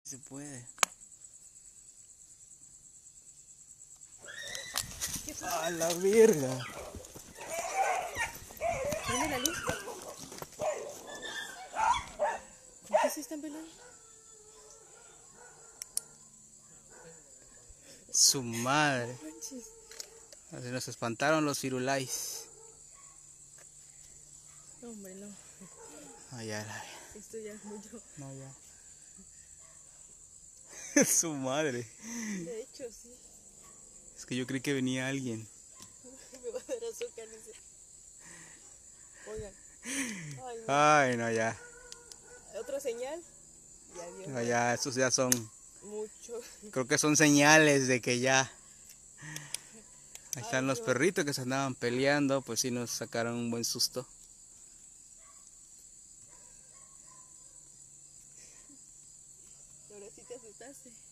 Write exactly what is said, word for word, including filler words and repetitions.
Se puede. ¡A la verga! ¿Prende la luz? ¿Por qué se están peleando? Su madre. No manches. Se nos espantaron los firulais. No, hombre, no. Ay, ay, ay. Esto ya es mucho. No, ya. Su madre. De hecho, sí. Es que yo creí que venía alguien. Me va a dar azúcar, dice. Oigan. Ay, no. Ay, no, ya. Otra señal. Ya vio. No, ya, estos ya son. Mucho. Creo que son señales de que ya. Ahí están Ay, los Dios. perritos que se andaban peleando. Pues sí, nos sacaron un buen susto. Ahora sí te asustaste.